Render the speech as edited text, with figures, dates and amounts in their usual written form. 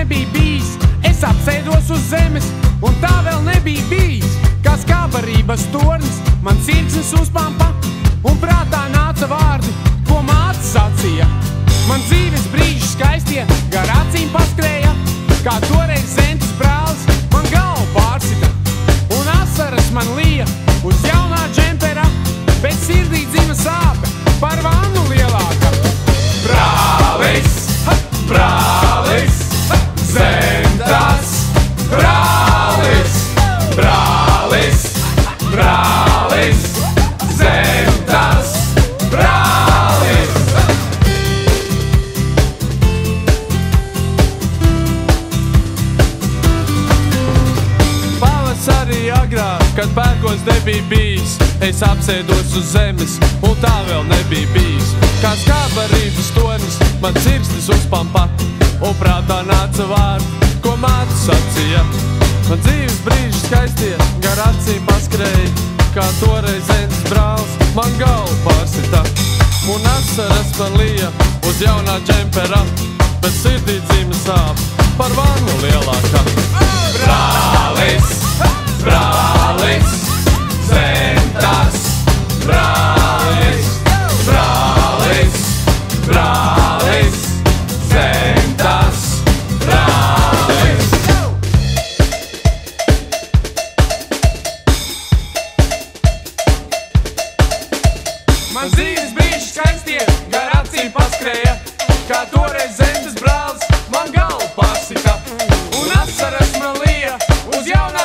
nebija bijis. Es apsēdos uz zemes, un tā vēl nebija bijis. Kā skābarības tornis, man sirdsnis uzpampa, un prātā nāca vārdi, ko māte sacīja. Man dzīves brīži skaistie gar acīm paskrēja, kā toreiz Zentas brālis man galvu pārsita. Un asaras man lija uz jaunā džempera, bet sirdī dzima sāpe par vannu lielāka. Brālis, brālis, Zentas brālis, brālis, brālis, Zentas brālis. Pavasarī agrāk, kad pērkons nebija bijis, es apsēdos uz zemes, un tā vēl nebija bijis. Kā skābarības tornis, man sirsnis uzpampa, un prātā nāca vārdi, ko māte sacīja. Man dzīves brīži skaistie gar acīm paskrēja, kā toreiz Zentas brālis man galvu pārsita. Un asaras man lija uz jaunā džempera, bet sirdī dzima sāpe par vannu lielākā. Brālis, brālis, Zentas brālis, brālis, brālis, Zentas brālis. Man dzīves brīži skaistie gar acīm paskrēja, kā toreiz Zentas brālis man galvu pārsita. Un asaras man lija uz jaunā